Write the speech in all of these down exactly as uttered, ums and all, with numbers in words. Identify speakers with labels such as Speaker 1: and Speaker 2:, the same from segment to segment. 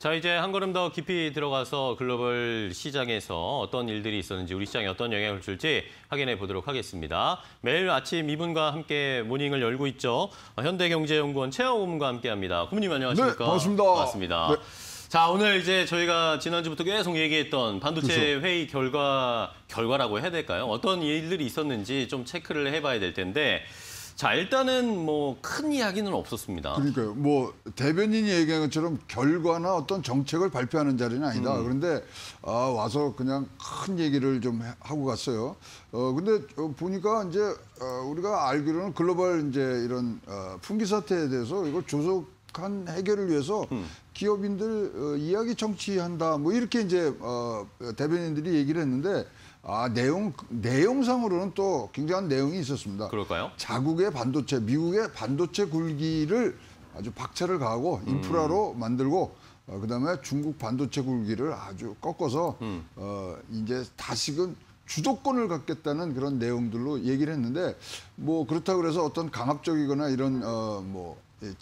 Speaker 1: 자, 이제 한 걸음 더 깊이 들어가서 글로벌 시장에서 어떤 일들이 있었는지, 우리 시장에 어떤 영향을 줄지 확인해 보도록 하겠습니다. 매일 아침 이분과 함께 모닝을 열고 있죠. 현대경제연구원 최영호 고문과 함께합니다. 고문님 안녕하십니까?
Speaker 2: 네, 반갑습니다.
Speaker 1: 반갑습니다.
Speaker 2: 네.
Speaker 1: 자, 오늘 이제 저희가 지난주부터 계속 얘기했던 반도체
Speaker 2: 그렇죠.
Speaker 1: 회의 결과, 결과라고 해야 될까요? 어떤 일들이 있었는지 좀 체크를 해봐야 될 텐데, 자, 일단은 뭐 큰 이야기는 없었습니다.
Speaker 2: 그러니까요. 뭐 대변인이 얘기한 것처럼 결과나 어떤 정책을 발표하는 자리는 아니다. 음. 그런데 아, 와서 그냥 큰 얘기를 좀 하고 갔어요. 어 근데 보니까 이제 어, 우리가 알기로는 글로벌 이제 이런 어, 품귀 사태에 대해서 이걸 조속한 해결을 위해서 음. 기업인들 어, 이야기 정치한다. 뭐 이렇게 이제 어, 대변인들이 얘기를 했는데. 아, 내용, 내용상으로는 또 굉장한 내용이 있었습니다.
Speaker 1: 그럴까요?
Speaker 2: 자국의 반도체, 미국의 반도체 굴기를 아주 박차를 가하고 인프라로 음. 만들고, 어, 그다음에 중국 반도체 굴기를 아주 꺾어서, 음. 어, 이제 다시금 주도권을 갖겠다는 그런 내용들로 얘기를 했는데, 뭐, 그렇다고 해서 어떤 강압적이거나 이런, 어, 뭐,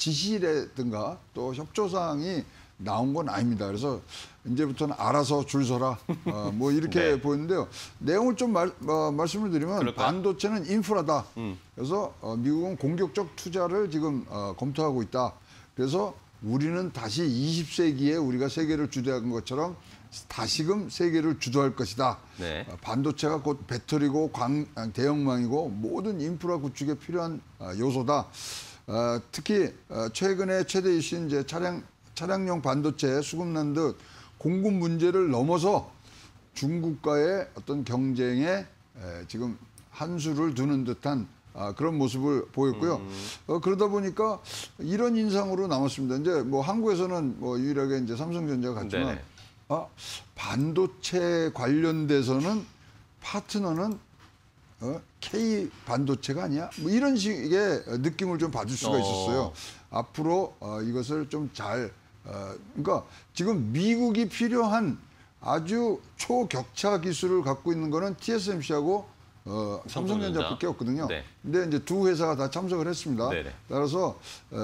Speaker 2: 지시라든가 또 협조사항이 나온 건 아닙니다. 그래서 이제부터는 알아서 줄 서라. 어, 뭐 이렇게 네. 보이는데요. 내용을 좀 말, 어, 말씀을 드리면 그럴까요? 반도체는 인프라다. 음. 그래서 어, 미국은 공격적 투자를 지금 어, 검토하고 있다. 그래서 우리는 다시 이십 세기에 우리가 세계를 주도한 것처럼 다시금 세계를 주도할 것이다. 네. 어, 반도체가 곧 배터리고 광, 대형망이고 모든 인프라 구축에 필요한 어, 요소다. 어, 특히 어, 최근에 최대 이슈인 이제 차량 차량용 반도체 수급난 듯 공급 문제를 넘어서 중국과의 어떤 경쟁에 에, 지금 한 수를 두는 듯한 아, 그런 모습을 보였고요. 음. 어, 그러다 보니까 이런 인상으로 남았습니다. 이제 뭐 한국에서는 뭐 유일하게 이제 삼성전자가 갔지만 아, 반도체 관련돼서는 파트너는 어? K 반도체가 아니야? 뭐 이런 식의 느낌을 좀 받을 수가 있었어요. 어. 앞으로 어, 이것을 좀 잘 어, 그러니까 지금 미국이 필요한 아주 초격차 기술을 갖고 있는 거는 티에스엠씨하고 어, 삼성전자밖에 없거든요. 네. 근데 이제 두 회사가 다 참석을 했습니다. 네네. 따라서 어,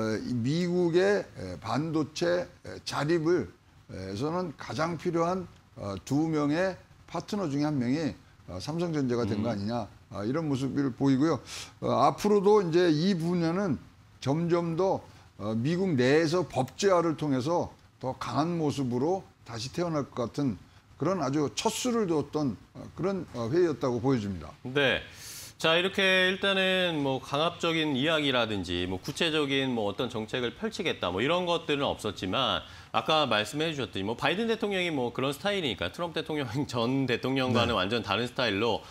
Speaker 2: 미국의 반도체 자립을 에서는 가장 필요한 어, 두 명의 파트너 중에 한 명이 어, 삼성전자가 된 거 아니냐. 어, 이런 모습을 보이고요. 어, 앞으로도 이제 이 분야는 점점 더 어, 미국 내에서 법제화를 통해서 더 강한 모습으로 다시 태어날 것 같은 그런 아주 첫 수를 두었던 어, 그런 어, 회의였다고 보여집니다.
Speaker 1: 네. 자, 이렇게 일단은 뭐 강압적인 이야기라든지 뭐 구체적인 뭐 어떤 정책을 펼치겠다 뭐 이런 것들은 없었지만 아까 말씀해 주셨듯이 뭐 바이든 대통령이 뭐 그런 스타일이니까 트럼프 대통령 전 대통령과는 네. 완전 다른 스타일로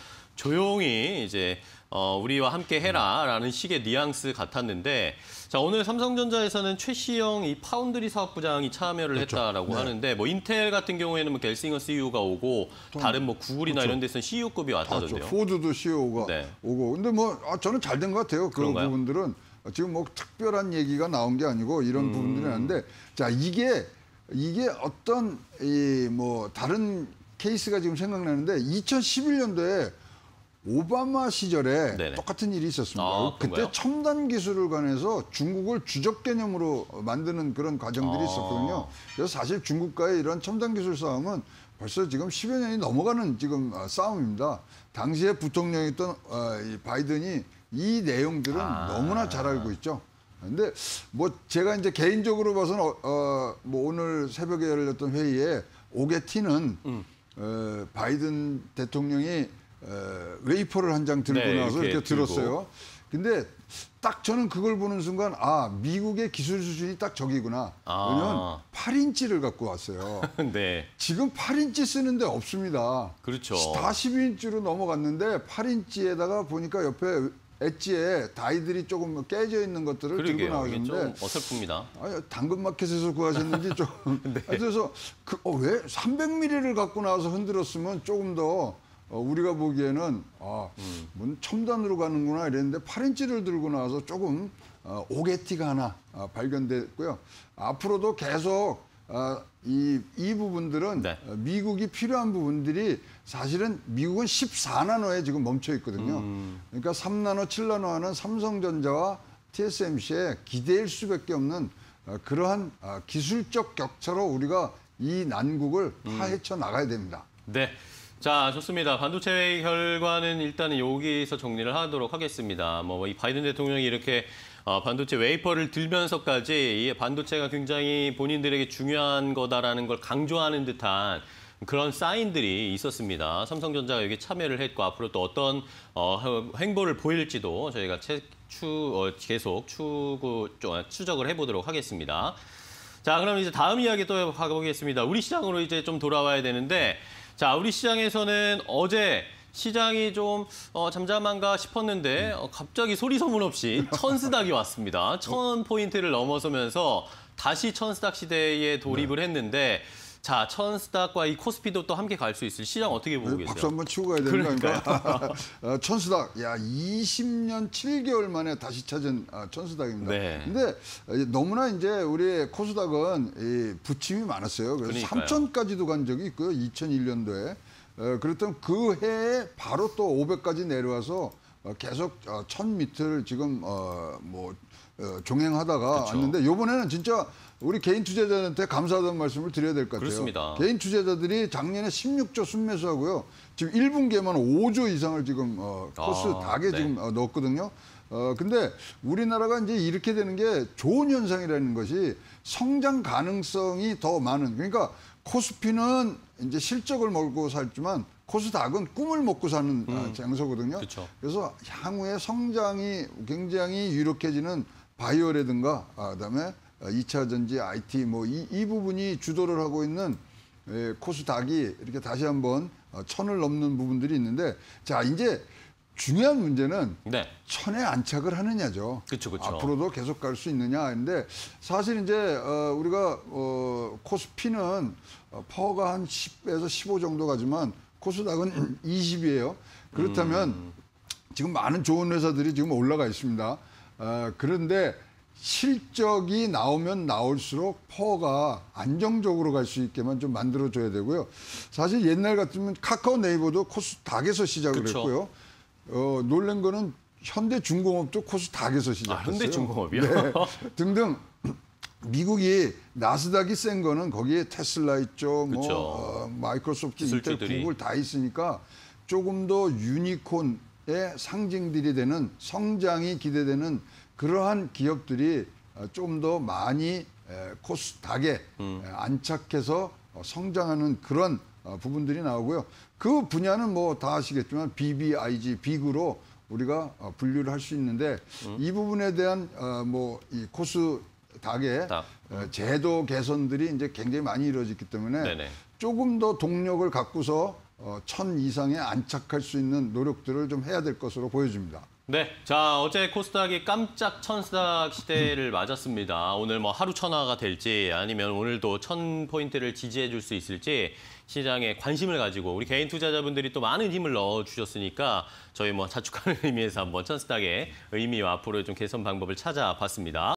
Speaker 1: 조용히 이제 어, 우리와 함께 해라라는 식의 뉘앙스 같았는데 자, 오늘 삼성전자에서는 최시영 이 파운드리 사업부장이 참여를 그렇죠. 했다라고 네. 하는데 뭐 인텔 같은 경우에는 뭐 겔싱어 씨이오가 오고 다른 뭐 구글이나 그렇죠. 이런 데서는 씨이오급이 왔다던데요.
Speaker 2: 포드도 씨이오가 네. 오고. 근데 뭐 아, 저는 잘 된 것 같아요. 그런 그런가요? 부분들은 지금 뭐 특별한 얘기가 나온 게 아니고 이런 음. 부분들이 있는데 자, 이게 이게 어떤 이 뭐 다른 케이스가 지금 생각나는데 이천십일 년도에 오바마 시절에 네네. 똑같은 일이 있었습니다. 아, 그때 첨단 기술을 관해서 중국을 주적 개념으로 만드는 그런 과정들이 아. 있었거든요. 그래서 사실 중국과의 이런 첨단 기술 싸움은 벌써 지금 십여 년이 넘어가는 지금 싸움입니다. 당시에 부통령이었던 이 바이든이 이 내용들은 아. 너무나 잘 알고 있죠. 근데 뭐 제가 이제 개인적으로 봐서는 어, 어, 뭐 오늘 새벽에 열렸던 회의에 오게티는 음. 어, 바이든 대통령이 어, 웨이퍼를 한 장 들고 네, 나와서 이렇게, 이렇게 들었어요. 근데 딱 저는 그걸 보는 순간 아, 미국의 기술 수준이 딱 저기구나. 아. 왜냐면 팔 인치를 갖고 왔어요. 네. 지금 팔 인치 쓰는데 없습니다.
Speaker 1: 그렇죠.
Speaker 2: 다 십이 인치로 넘어갔는데 팔 인치에다가 보니까 옆에 엣지에 다이들이 조금 깨져 있는 것들을 그러게요. 들고 나오셨는데
Speaker 1: 어설픕니다.
Speaker 2: 아니, 당근마켓에서 구하셨는지 좀 네. 그래서 그, 어, 왜 삼백 밀리미터를 갖고 나와서 흔들었으면 조금 더 어, 우리가 보기에는 아, 음. 뭔 첨단으로 가는구나 이랬는데 팔 인치를 들고 나와서 조금 어, 오게티가 하나 어, 발견됐고요. 앞으로도 계속 어, 이, 이 부분들은 네. 어, 미국이 필요한 부분들이 사실은 미국은 십사 나노에 지금 멈춰 있거든요. 음. 그러니까 삼 나노, 칠 나노 하는 삼성전자와 티에스엠씨의 기대일 수밖에 없는 어, 그러한 어, 기술적 격차로 우리가 이 난국을
Speaker 1: 음.
Speaker 2: 파헤쳐 나가야 됩니다.
Speaker 1: 네. 자, 좋습니다. 반도체 회의 결과는 일단은 여기서 정리를 하도록 하겠습니다. 뭐 이 바이든 대통령이 이렇게 어, 반도체 웨이퍼를 들면서까지 이 반도체가 굉장히 본인들에게 중요한 거다라는 걸 강조하는 듯한 그런 사인들이 있었습니다. 삼성전자가 여기 참여를 했고 앞으로 또 어떤 어, 행보를 보일지도 저희가 채, 추, 어, 계속 추구, 추적을 해보도록 하겠습니다. 자, 그럼 이제 다음 이야기 또 가보겠습니다. 우리 시장으로 이제 좀 돌아와야 되는데, 자, 우리 시장에서는 어제 시장이 좀 어, 잠잠한가 싶었는데 어, 갑자기 소리 소문 없이 천스닥이 왔습니다. 천 포인트를 넘어서면서 다시 천스닥 시대에 돌입을 했는데, 자, 천스닥과 이 코스피도 또 함께 갈 수 있을 시장 어떻게 보고 계세요?
Speaker 2: 박수 한번 치고 가야 되는 거 아닙니까? 어, 천스닥, 야 이십 년 칠 개월 만에 다시 찾은 어, 천스닥입니다.
Speaker 1: 네.
Speaker 2: 근데 어, 너무나 이제 우리 코스닥은 이 부침이 많았어요. 그래서
Speaker 1: 그러니까요.
Speaker 2: 삼천까지도 간 적이 있고요. 이천일 년도에. 어, 그랬던 그 해에 바로 또 오백까지 내려와서 어, 계속 어, 천 밑을 지금 어, 뭐 어, 종행하다가
Speaker 1: 그쵸.
Speaker 2: 왔는데 이번에는 진짜 우리 개인 투자자한테 감사하다는 말씀을 드려야 될 것 같아요.
Speaker 1: 그렇습니다.
Speaker 2: 개인 투자자들이 작년에 십육 조 순매수하고요. 지금 일 분기에만 오 조 이상을 지금 어, 코스
Speaker 1: 아,
Speaker 2: 닥에
Speaker 1: 네.
Speaker 2: 지금 어, 넣었거든요. 어, 근데 우리나라가 이제 이렇게 되는 게 좋은 현상이라는 것이 성장 가능성이 더 많은, 그러니까 코스피는 이제 실적을 먹고 살지만 코스닥은 꿈을 먹고 사는 어, 장소거든요.
Speaker 1: 음. 그쵸.
Speaker 2: 그래서 향후에 성장이 굉장히 유력해지는 바이오라든가 아, 그다음에 이 차 전지, 아이티 뭐 이 이 부분이 주도를 하고 있는 에, 코스닥이 이렇게 다시 한번 어, 천을 넘는 부분들이 있는데, 자 이제 중요한 문제는
Speaker 1: 네.
Speaker 2: 천에 안착을 하느냐죠.
Speaker 1: 그쵸, 그쵸.
Speaker 2: 앞으로도 계속 갈 수 있느냐. 근데 사실 이제 어, 우리가 어, 코스피는 어, 퍼가 한 십에서 십오 정도 가지만 코스닥은 이십이에요. 그렇다면
Speaker 1: 음.
Speaker 2: 지금 많은 좋은 회사들이 지금 올라가 있습니다. 어, 그런데 실적이 나오면 나올수록 퍼가 안정적으로 갈 수 있게만 좀 만들어줘야 되고요. 사실 옛날 같으면 카카오 네이버도 코스닥에서 시작을
Speaker 1: 그쵸.
Speaker 2: 했고요. 어, 놀란 거는 현대중공업도 코스닥에서 시작했어요.
Speaker 1: 아, 현대중공업이요?
Speaker 2: 네, 등등. 미국이 나스닥이 센 거는 거기에 테슬라 있죠, 뭐
Speaker 1: 그쵸.
Speaker 2: 어, 마이크로소프트, 인텔,
Speaker 1: 기술주들이.
Speaker 2: 구글 다 있으니까 조금 더 유니콘의 상징들이 되는, 성장이 기대되는 그러한 기업들이 좀 더 많이 코스닥에
Speaker 1: 음.
Speaker 2: 안착해서 성장하는 그런 부분들이 나오고요. 그 분야는 뭐 다 아시겠지만 비비아이지, 빅으로 우리가 분류를 할 수 있는데
Speaker 1: 음.
Speaker 2: 이 부분에 대한 뭐 이 코스닥의
Speaker 1: 딱.
Speaker 2: 제도 개선들이 이제 굉장히 많이 이루어졌기 때문에
Speaker 1: 네네.
Speaker 2: 조금 더 동력을 갖고서 천 이상에 안착할 수 있는 노력들을 좀 해야 될 것으로 보여집니다.
Speaker 1: 네, 자 어제 코스닥이 깜짝 천스닥 시대를 맞았습니다. 오늘 뭐 하루 천하가 될지 아니면 오늘도 천 포인트를 지지해 줄 수 있을지 시장에 관심을 가지고 우리 개인 투자자분들이 또 많은 힘을 넣어 주셨으니까 저희 뭐 자축하는 의미에서 한번 천스닥의 의미와 앞으로 좀 개선 방법을 찾아봤습니다.